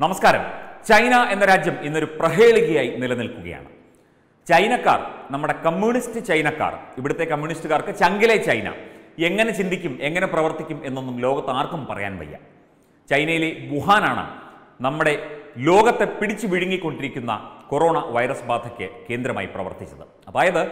നമസ്കാരം. ചൈന എന്ന രാജ്യം ഇന്നൊരു പ്രഹേളികയായി നിലനിൽക്കുകയാണ്. ചൈനക്കാർ, നമ്മുടെ കമ്മ്യൂണിസ്റ്റ് ചൈനക്കാർ, ഇവിടുത്തെ കമ്മ്യൂണിസ്റ്റുകാർക്ക് ചങ്കിലെ ചൈന എങ്ങനെ ചിന്തിക്കും, എങ്ങനെ പ്രവർത്തിക്കും എന്നൊന്നും ലോകത്ത് ആർക്കും പറയാൻ വയ്യ. ചൈനയിലെ വുഹാനാണ് നമ്മുടെ ലോകത്തെ പിടിച്ചു വിഴുങ്ങിക്കൊണ്ടിരിക്കുന്ന കൊറോണ വൈറസ് ബാധയ്ക്ക് കേന്ദ്രമായി പ്രവർത്തിച്ചത്. അതായത്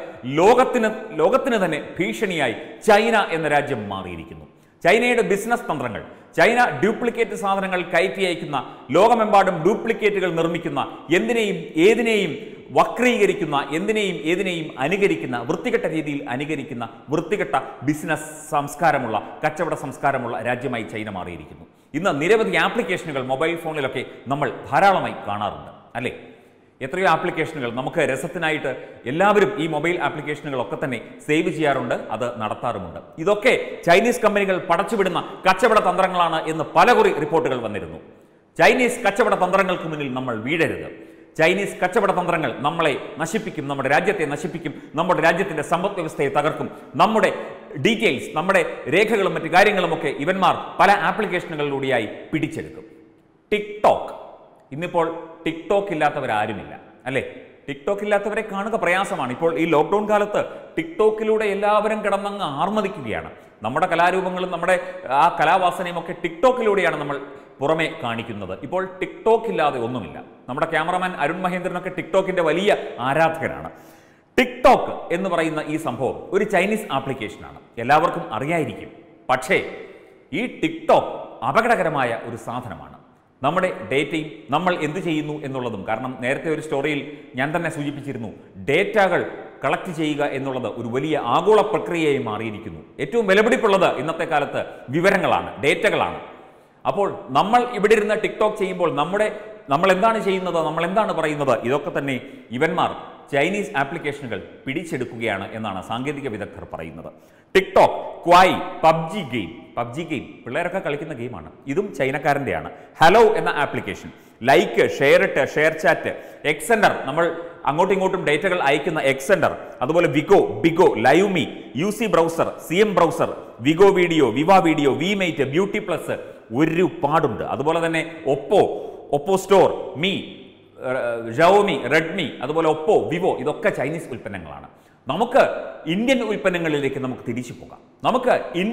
ലോകത്തിന് തന്നെ ഭീഷണിയായി ചൈന എന്ന രാജ്യം മാറിയിരിക്കുന്നു. ചൈനയുടെ ബിസിനസ് തന്ത്രങ്ങൾ, ചൈന ഡ്യൂപ്ലിക്കേറ്റ് സാധനങ്ങൾ കയറ്റി അയക്കുന്ന, ലോകമെമ്പാടും ഡ്യൂപ്ലിക്കേറ്റുകൾ നിർമ്മിക്കുന്ന, എന്തിനേയും ഏതിനേയും വക്രീകരിക്കുന്ന, ഏതിനേയും അനുകരിക്കുന്ന, വൃത്തികെട്ട രീതിയിൽ അനുകരിക്കുന്ന വൃത്തികെട്ട ബിസിനസ് സംസ്കാരമുള്ള, കച്ചവട സംസ്കാരമുള്ള രാജ്യമായി ചൈന മാറിയിരിക്കുന്നു. ഇന്ന് നിരവധി ആപ്ലിക്കേഷനുകൾ മൊബൈൽ ഫോണിലൊക്കെ നമ്മൾ ധാരാളമായി കാണാറുണ്ട്, അല്ലേ? എത്രയോ ആപ്ലിക്കേഷനുകൾ നമുക്ക് രസത്തിനായിട്ട് എല്ലാവരും ഈ മൊബൈൽ ആപ്ലിക്കേഷനുകളൊക്കെ തന്നെ സേവ് ചെയ്യാറുണ്ട്, അത് നടത്താറുമുണ്ട്. ഇതൊക്കെ ചൈനീസ് കമ്പനികൾ പടച്ചുവിടുന്ന കച്ചവട തന്ത്രങ്ങളാണ് എന്ന് പലകുറി റിപ്പോർട്ടുകൾ വന്നിരുന്നു. ചൈനീസ് കച്ചവട തന്ത്രങ്ങൾക്ക് മുന്നിൽ നമ്മൾ വീഴരുത്. ചൈനീസ് കച്ചവട തന്ത്രങ്ങൾ നമ്മളെ നശിപ്പിക്കും, നമ്മുടെ രാജ്യത്തെ നശിപ്പിക്കും, നമ്മുടെ രാജ്യത്തിൻ്റെ സമ്പദ് വ്യവസ്ഥയെ തകർക്കും. നമ്മുടെ ഡീറ്റെയിൽസ്, നമ്മുടെ രേഖകളും മറ്റു കാര്യങ്ങളുമൊക്കെ ഇവന്മാർ പല ആപ്ലിക്കേഷനുകളിലൂടെയായി പിടിച്ചെടുക്കും. ടിക്ടോക്ക്, ഇന്നിപ്പോൾ ടിക്ടോക്ക് ഇല്ലാത്തവരാരുമില്ല, അല്ലേ? ടിക്ടോക്ക് ഇല്ലാത്തവരെ കാണുക പ്രയാസമാണ്. ഇപ്പോൾ ഈ ലോക്ക്ഡൗൺ കാലത്ത് ടിക്ടോക്കിലൂടെ എല്ലാവരും കിടന്നങ്ങ് ആർമദിക്കുകയാണ്. നമ്മുടെ കലാരൂപങ്ങളും നമ്മുടെ ആ കലാവാസനയും ഒക്കെ ടിക്ടോക്കിലൂടെയാണ് നമ്മൾ പുറമെ കാണിക്കുന്നത്. ഇപ്പോൾ ടിക്ടോക്ക് ഇല്ലാതെ ഒന്നുമില്ല. നമ്മുടെ ക്യാമറമാൻ അരുൺ മഹേന്ദ്രനൊക്കെ ടിക്ടോക്കിന്റെ വലിയ ആരാധകനാണ്. ടിക്ടോക്ക് എന്ന് പറയുന്ന ഈ സംഭവം ഒരു ചൈനീസ് ആപ്ലിക്കേഷനാണ്, എല്ലാവർക്കും അറിയായിരിക്കും. പക്ഷേ ഈ ടിക്ടോക്ക് അപകടകരമായ ഒരു സാധനമാണ്. നമ്മുടെ ഡേറ്റയും നമ്മൾ എന്ത് ചെയ്യുന്നു എന്നുള്ളതും, കാരണം നേരത്തെ ഒരു സ്റ്റോറിയിൽ ഞാൻ തന്നെ സൂചിപ്പിച്ചിരുന്നു, ഡേറ്റകൾ കളക്ട് ചെയ്യുക എന്നുള്ളത് ഒരു വലിയ ആഗോള പ്രക്രിയയായി മാറിയിരിക്കുന്നു. ഏറ്റവും വിലപിടിപ്പുള്ളത് ഇന്നത്തെ കാലത്ത് വിവരങ്ങളാണ്, ഡേറ്റകളാണ്. അപ്പോൾ നമ്മൾ ഇവിടെ ഇരുന്ന് ടിക്ടോക്ക് ചെയ്യുമ്പോൾ നമ്മൾ എന്താണ് ചെയ്യുന്നത്, നമ്മൾ എന്താണ് പറയുന്നത്, ഇതൊക്കെ തന്നെ ഇവന്മാർ ചൈനീസ് ആപ്ലിക്കേഷനുകൾ പിടിച്ചെടുക്കുകയാണ് എന്നാണ് സാങ്കേതിക വിദഗ്ധർ പറയുന്നത്. ടിക്ടോക്ക്, ക്വായ്, പബ്ജി ഗെയിം പിള്ളേരൊക്കെ കളിക്കുന്ന ഗെയിമാണ്. ഇതും ചൈനക്കാരൻ്റെയാണ്. ഹലോ എന്ന ആപ്ലിക്കേഷൻ, ലൈക്ക്, ഷെയർ ഇട്ട്, ഷെയർ ചാറ്റ്, എക്സെൻഡർ, നമ്മൾ അങ്ങോട്ടും ഇങ്ങോട്ടും ഡേറ്റകൾ അയക്കുന്ന എക്സെൻഡർ, അതുപോലെ Bigo, LiveMe, UC browser, CM browser, Vigo video, Viva video, VMate, beauty plus, ഒരുപാടുണ്ട്. അതുപോലെ തന്നെ ഒപ്പോ സ്റ്റോർ, ഷവോമി, റെഡ്മി, അതുപോലെ ഒപ്പോ, വിവോ, ഇതൊക്കെ ചൈനീസ് ഉൽപ്പന്നങ്ങളാണ്. നമുക്ക് ഇന്ത്യൻ ഉൽപ്പന്നങ്ങളിലേക്ക് നമുക്ക് തിരിച്ചു പോകാം. നമുക്ക്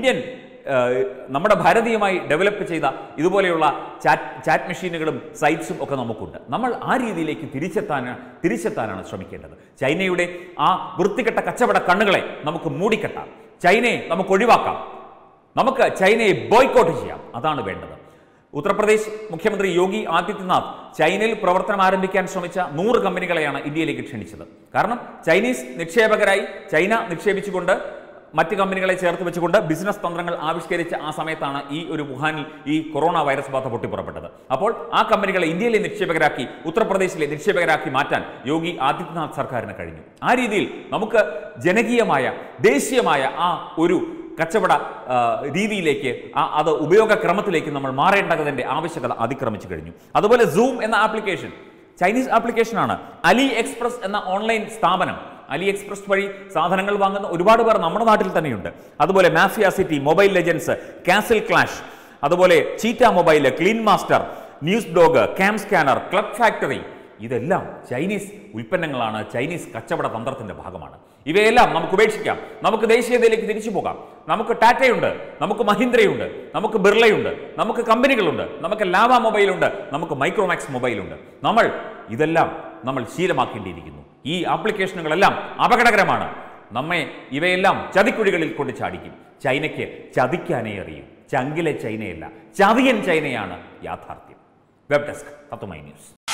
നമ്മുടെ ഭാരതീയമായി ഡെവലപ്പ് ചെയ്ത ഇതുപോലെയുള്ള ചാറ്റ് മെഷീനുകളും സൈറ്റ്സും ഒക്കെ നമുക്കുണ്ട്. നമ്മൾ ആ രീതിയിലേക്ക് തിരിച്ചെത്താനാണ് ശ്രമിക്കേണ്ടത്. ചൈനയുടെ ആ വൃത്തികെട്ട കച്ചവട കണ്ണുകളെ നമുക്ക് മൂടിക്കെട്ടാം. ചൈനയെ നമുക്ക് ഒഴിവാക്കാം. നമുക്ക് ചൈനയെ ബോയ്ക്കോട്ട് ചെയ്യാം. അതാണ് വേണ്ടത്. ഉത്തർപ്രദേശ് മുഖ്യമന്ത്രി യോഗി ആദിത്യനാഥ് ചൈനയിൽ പ്രവർത്തനം ആരംഭിക്കാൻ ശ്രമിച്ച 100 കമ്പനികളെയാണ് ഇന്ത്യയിലേക്ക് ക്ഷണിച്ചത്. കാരണം ചൈനീസ് നിക്ഷേപകരായി ചൈന നിക്ഷേപിച്ചുകൊണ്ട് മറ്റ് കമ്പനികളെ ചേർത്ത് വെച്ചുകൊണ്ട് ബിസിനസ് തന്ത്രങ്ങൾ ആവിഷ്കരിച്ച ആ സമയത്താണ് ഈ ഒരു വുഹാനിൽ ഈ കൊറോണ വൈറസ് ബാധ പൊട്ടിപ്പുറപ്പെട്ടത്. അപ്പോൾ ആ കമ്പനികളെ ഇന്ത്യയിലെ നിക്ഷേപകരാക്കി, ഉത്തർപ്രദേശിലെ നിക്ഷേപകരാക്കി മാറ്റാൻ യോഗി ആദിത്യനാഥ് സർക്കാരിന് കഴിഞ്ഞു. ആ രീതിയിൽ നമുക്ക് ജനകീയമായ, ദേശീയമായ ആ ഒരു കച്ചവട രീതിയിലേക്ക്, അത് ഉപയോഗക്രമത്തിലേക്ക് നമ്മൾ മാറേണ്ടതിൻ്റെ ആവശ്യകത അതിക്രമിച്ചു കഴിഞ്ഞു. അതുപോലെ സൂം എന്ന ആപ്ലിക്കേഷൻ ചൈനീസ് ആപ്ലിക്കേഷനാണ്. അലി എക്സ്പ്രസ് എന്ന ഓൺലൈൻ സ്ഥാപനം, അലി എക്സ്പ്രസ് വഴി സാധനങ്ങൾ വാങ്ങുന്ന ഒരുപാട് പേർ നമ്മുടെ നാട്ടിൽ തന്നെയുണ്ട്. അതുപോലെ Mafia City, Mobile Legends, Castle Clash, അതുപോലെ Cheetah Mobile, Clean Master, news blog, cam scanner, Club Factory, ഇതെല്ലാം ചൈനീസ് ഉൽപ്പന്നങ്ങളാണ്, ചൈനീസ് കച്ചവട തന്ത്രത്തിന്റെ ഭാഗമാണ്. ഇവയെല്ലാം നമുക്ക് ഉപേക്ഷിക്കാം. നമുക്ക് ദേശീയതയിലേക്ക് തിരിച്ചു പോകാം. നമുക്ക് ടാറ്റയുണ്ട്, നമുക്ക് മഹീന്ദ്രയുണ്ട്, നമുക്ക് ബിർളയുണ്ട്, നമുക്ക് കമ്പനികളുണ്ട്, നമുക്ക് ലാവ മൊബൈലുണ്ട്, നമുക്ക് മൈക്രോമാക്സ് മൊബൈലുണ്ട്. ഇതെല്ലാം നമ്മൾ ശീലമാക്കേണ്ടിയിരിക്കുന്നു. ഈ ആപ്ലിക്കേഷനുകളെല്ലാം അപകടകരമാണ്. ഇവയെല്ലാം ചതിക്കുഴികളിൽ കൊണ്ട് ചാടിക്കും. ചൈനയ്ക്ക് ചതിക്കാനേ അറിയും. ചങ്കിലെ ചൈനയല്ല, ചതിയൻ ചൈനയാണ് യാഥാർത്ഥ്യം. Web desk Tatwamayi news.